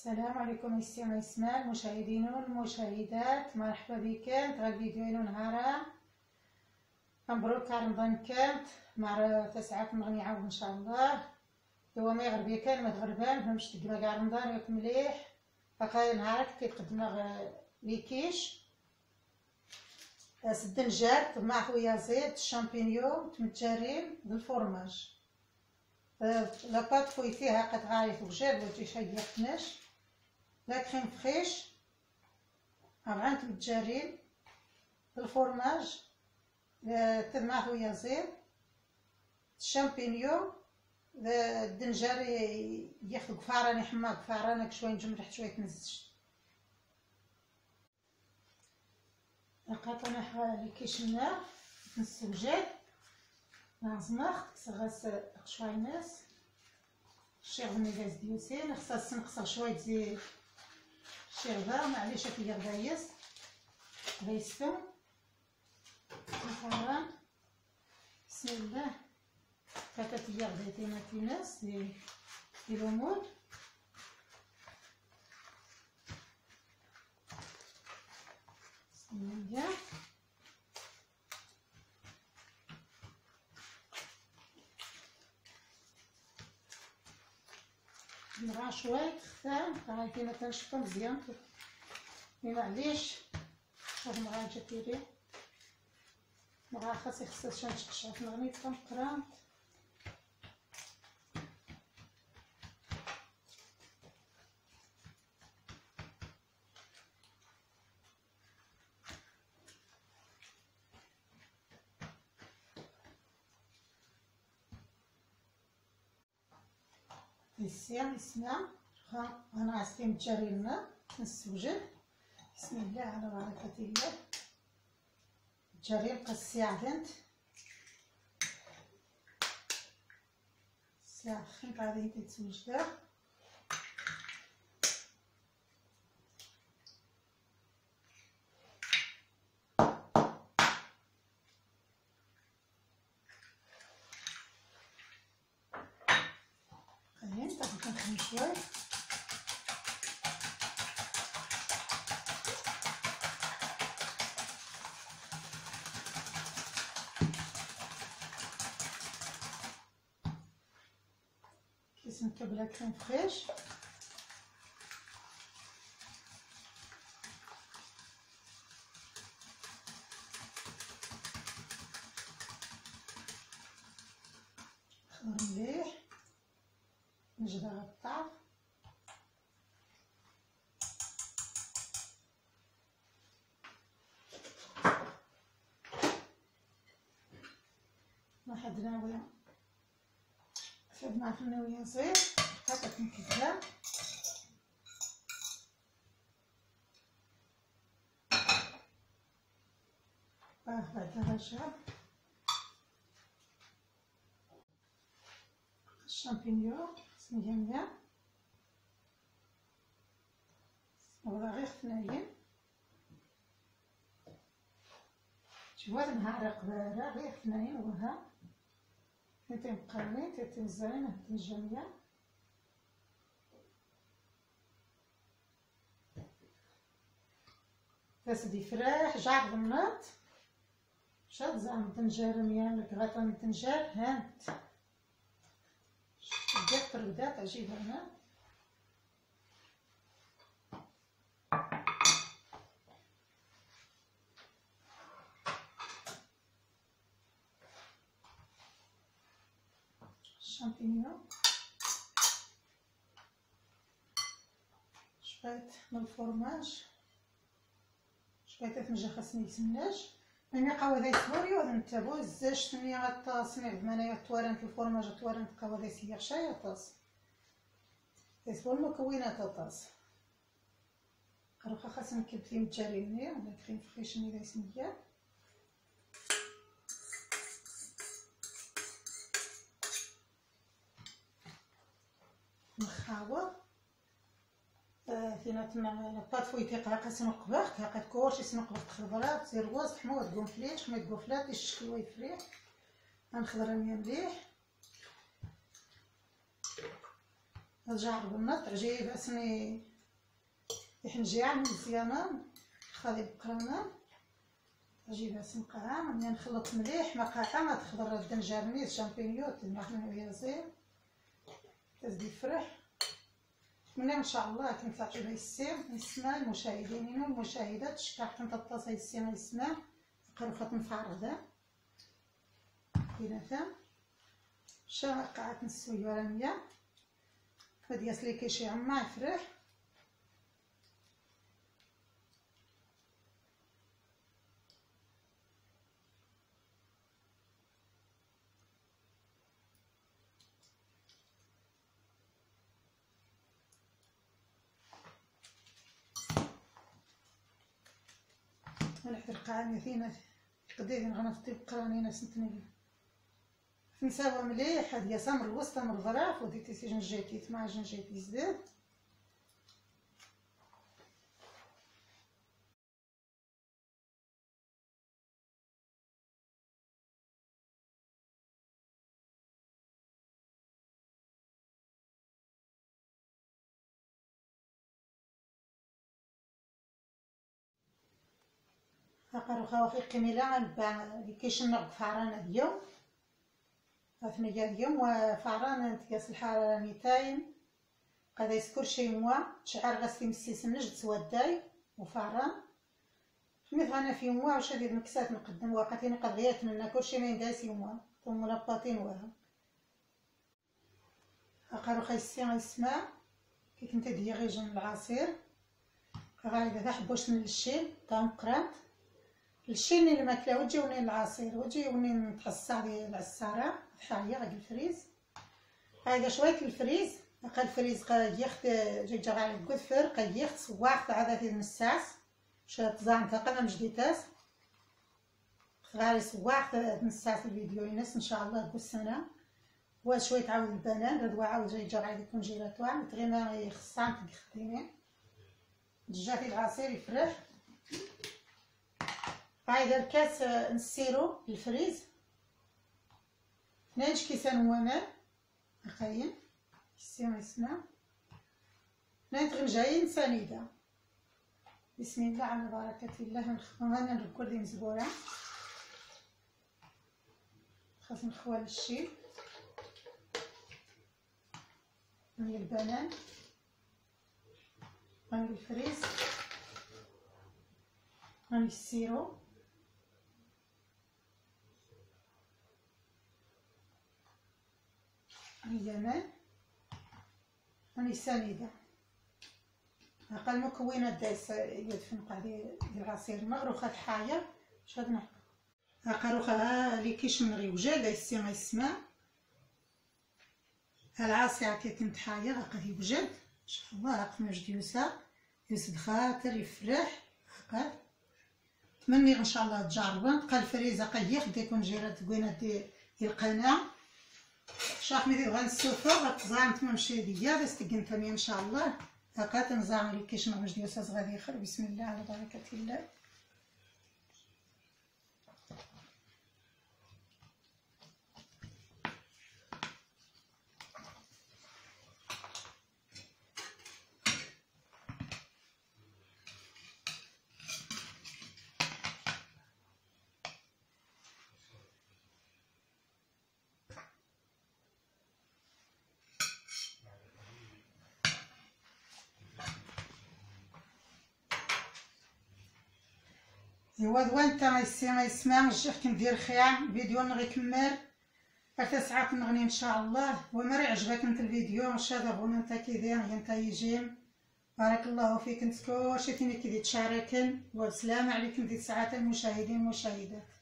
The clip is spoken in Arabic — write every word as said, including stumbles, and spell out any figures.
السلام عليكم مستمعي السماع المشاهدين والمشاهدات، مرحبا بكم في الفيديو نهارا. مبروك رمضان كانت مع تسعة نغني عاود ان شاء الله. هو ما يغربي كان ما تغربان فهمش تقما كاع رمضان ياك مليح. باقي نهارك كيقدمنا ليكيش الدنجال مع خويا زيت الشامبينيون متجارين بالفرماج. لاباط خويا فيها قد غاية وجاب وتي شي يقناش لا كريم فريش غانت متجارين بالفرماج مع خويا زيت الشامبينيون الدنجال ياخذ قفاراني حما قفارانك شويه نجم تحت شويه تنزج لقيت انا لي كيشنا نسوجات نعزمخ تغس شويه ناس الشيغ غاز ديوسين خصها نقصر شويه زيت الشيغ معليش هكا غايس غايستو مثلا بسم الله كاتاتيا غديتينا في ناس دي الامور بسم الله نرا شويه خفان هاكي ما تنشفو مزيان مي معليش شوف نغا جاتيري نغا خاصي خصها شويه تقشعف نغني تنقرا السيام السنام انا عسكي متجارينا نسوجد بسم الله على بركة الله متجارين قصيع بنت ساعة خنق غادي تتسوجدا خلينا تاخد نخدم شويه كيس نكبلها كريم فريش خضر مليح نجبها الطعم واحد ناوية فدنا في الناوية صغير حطت نكدها باه بعدها شاب الشامبينيون سنجمدا ولا غير ثنايا جواد نهار قبالة غير ثنايا وها تيتي مقرنين تيتي مزرين الجميع تسدي فراح جعر غناط شاد زعما الدنجال ميالك غاتا من الدنجال هانت بدات تردات عجيبة هنا الشامبينيون شوية من الفرماج شوية تنجا خاصني يسمناش ملي قاودا يسوري وهذا نتابعو الزاج ثمانية غطاس مي بمنايا توارنت الفرماج توارنت قاودا يسير شاي طاس يسبو المكونات طاس روخا خاصني نكب فيه متجاريني ولا كريم فريش مي سمية نخاوض فينا تما لاباط فويتي قاقا سنقبخ قاقا كورشي سنقبخ خضرات زير وسط حموض كونفليش حميد كونفلات الشكل ويفريح غنخضر مليح الجعر بالنط عجيب اسني يحنجيها مزيانه خالي بقرانه نجيبها سنقعها ملي نخلط مليح ما قاعه ما تخضر الدنجرنيس شامبينيون المحمول ويا زين تزيد فرح. نتمنى ان شاء الله كنت تعجبها السير نسمع المشاهدين والمشاهدات شكاح كنت تتصل السير يسمع قروفه مفعرضه بيناتها شا قاعه نسوي ورانيه هادي ياسلي كيشي عما يفرح. ونحضر القاعة ثينا قديدين غنفطي بقرانينا سنتنيا نساوها مليح هاد يا سامر الوسطى من الظراف وديتي سي جنجيتي مع جنجيتي زداد فقرو خوافي قميلة نباع اللي كيشنق فعرانة ديال ثمانية ديال وفعرانة تقاس الحرارة نيتاين قد يسكر شي موا تشعر غاسلي مسيس نجد سوداي وفعران مثل انا في موا واش هادي المكسات نقدم وقتين قد غيرت منا كلشي ما ينداس موا ثم لاباطين وها فقرو خايسي غيسمع كي كنت ديا غير جنب العصير غايدا تاع حبوش من الشيل تاع مقرات الشيني الماكله وتجيوني العصير وتجيوني نتحصى ديال العصاره حايه غادي الفريز هذا شويه الفريز بقى الفريز قا يخت جي جا غا الكفر قا يخت صواخ عادات المساس شات زعما تقنا مجديتاس غاري صواخ مساس الفيديو الناس ان شاء الله كسنه وشويه عاود البنان هاد عاود جاي جا غادي يكون جيراتوار تغيما يخصان تخدمي دجاجي العصير يفرح. هايدا الكاس نسيرو الفريز ناج كيسان وانا اخاين السيما يسمع نايت جايين سنيده بسم الله على بركه الله نخدم انا نركل دي مزبوره خاص نخوال الشي من البنان من الفريز من السيرو اليمن راني سنيده هاكا المكونات دايس يدفن قاعدي ديال العصير مغروخه الحايه واش هاد نحط هاكا روخه اللي كيشمري وجا دايسي غيسمع العصير كي كنت حايه هاكا يوجد ان شاء الله هاك مجد يوسع يسد خاطر يفرح هاكا تمني ان شاء الله تجربوا تلقى الفريزه قيح ديكون جيرات كوينات ديال القناه شاخ ميدير غنسوفو غتزعم تمشي ديا باش تقنتني ان شاء الله هاكا تنزعم لي كيش نغمج ديال استاذ غادي يخرج بسم الله على بركه الله. ايوا دوان تا غيسي غيسمع الجيح كندير خيار الفيديو نغيكمل حتى ساعات نغني ان شاء الله. وما عجبك انت الفيديو شاده غونا نتا كيدير انت يجيم بارك الله فيك انت كلشي فين كيدير تشاركن والسلام عليكم ديال ساعات المشاهدين والمشاهدات.